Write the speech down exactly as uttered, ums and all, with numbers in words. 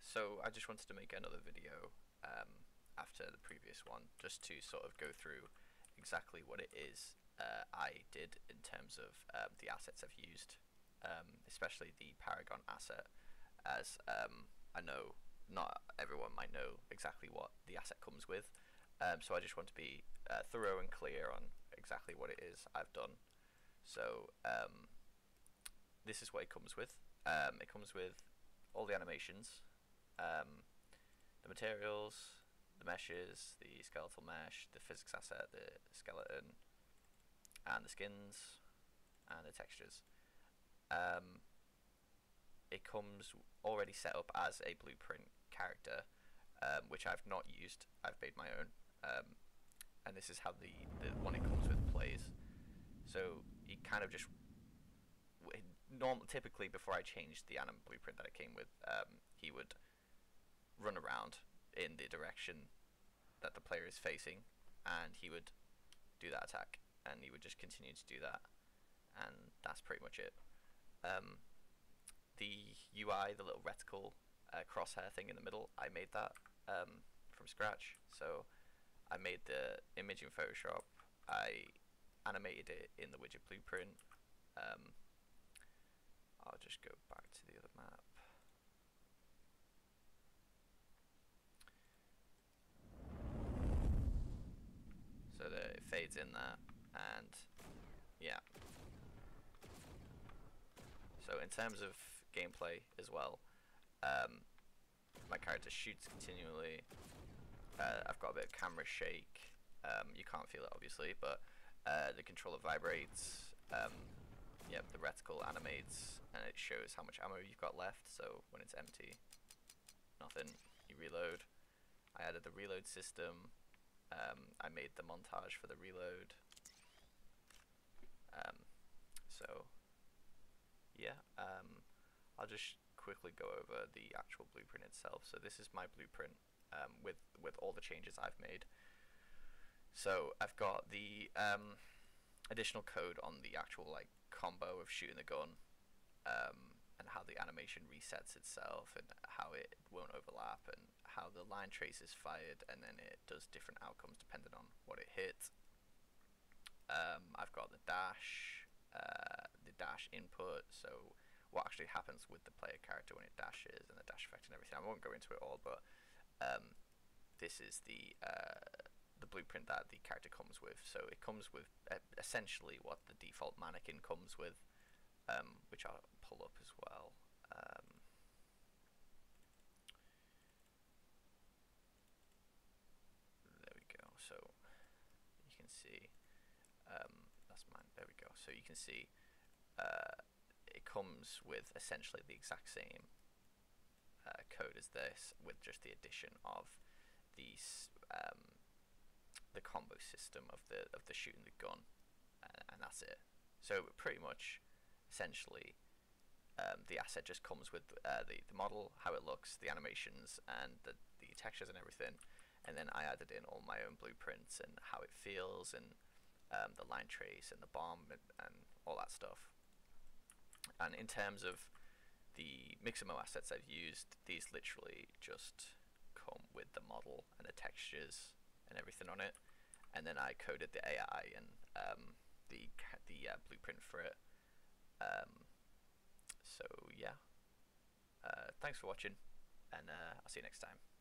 So I just wanted to make another video um, after the previous one, just to sort of go through exactly what it is uh, I did in terms of um, the assets I've used, um, especially the Paragon asset, as um, I know not everyone might know exactly what the asset comes with. Um, so I just want to be uh, thorough and clear on exactly what it is I've done. So um, this is what it comes with. Um, it comes with all the animations, um, the materials, the meshes, the skeletal mesh, the physics asset, the skeleton, and the skins, and the textures. Um, it comes already set up as a blueprint character, um, which I've not used. I've made my own, um, and this is how the, the one it comes with plays. So you kind of just normal. Typically, before I changed the anim blueprint that it came with, um, he would run around in the direction that the player is facing, and he would do that attack, and he would just continue to do that, and that's pretty much it. Um, the U I, the little reticle uh, crosshair thing in the middle, I made that um, from scratch. So I made the image in Photoshop, I animated it in the widget blueprint. Um, I'll just go back to the other map. So that it fades in there, and yeah. So in terms of gameplay as well, um, my character shoots continually. Uh, I've got a bit of camera shake. Um, you can't feel it obviously, but uh, the controller vibrates. Um, yep, the reticle animates, and it shows how much ammo you've got left. So when it's empty, nothing. You reload. I added the reload system. Um, I made the montage for the reload. Um, so yeah, um, I'll just quickly go over the actual blueprint itself. So this is my blueprint um, with with all the changes I've made. So I've got the um, additional code on the actual like combo of shooting the gun, um, and how the animation resets itself, and how it won't overlap, and how the line trace is fired, and then it does different outcomes depending on what it hit. Um, I've got the dash, uh, the dash input, so what actually happens with the player character when it dashes, and the dash effect and everything. I won't go into it all, but um, this is the uh, the blueprint that the character comes with. So it comes with uh, essentially what the default mannequin comes with, um, which I'll pull up as well. Um, there we go. So you can see. Um, that's mine. There we go. So you can see uh, it comes with essentially the exact same uh, code as this, with just the addition of these um, the combo system of the of the shooting the gun, and, and that's it. So pretty much, essentially, um, the asset just comes with uh, the the model, how it looks, the animations, and the the textures and everything, and then I added in all my own blueprints and how it feels, and Um, the line trace and the bomb, and, and all that stuff. And in terms of the Mixamo assets I've used, these literally just come with the model and the textures and everything on it, and then I coded the A I and um, the the uh, blueprint for it. Um, so yeah, uh, thanks for watching, and uh, I'll see you next time.